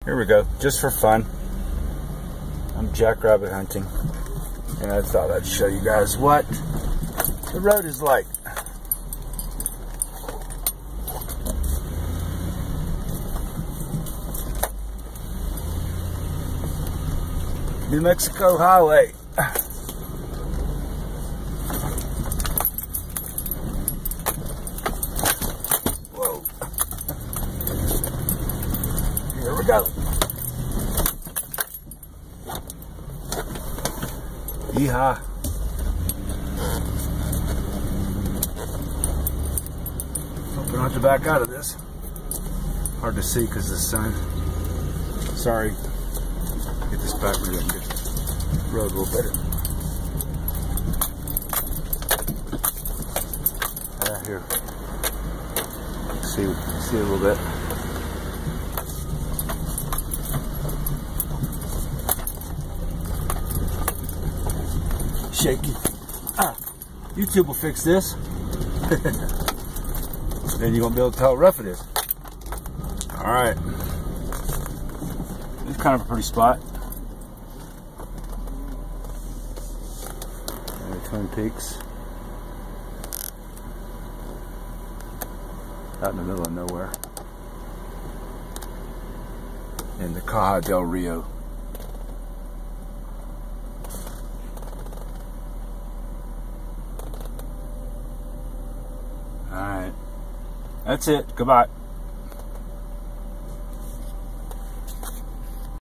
Here we go, just for fun. I'm jackrabbit hunting, and I thought I'd show you guys what the road is like. New Mexico Highway. Whoa. Here we go. Yeehaw. Hoping not to back out of this. Hard to see because of the sun. Sorry. Get this back, maybe I can get the road a little better. Here. See a little bit. Shaky. YouTube will fix this. Then you won't be able to tell how rough it is. Alright. It's kind of a pretty spot. Twin Peaks. Out in the middle of nowhere. In the Caja del Rio. Alright. That's it. Goodbye.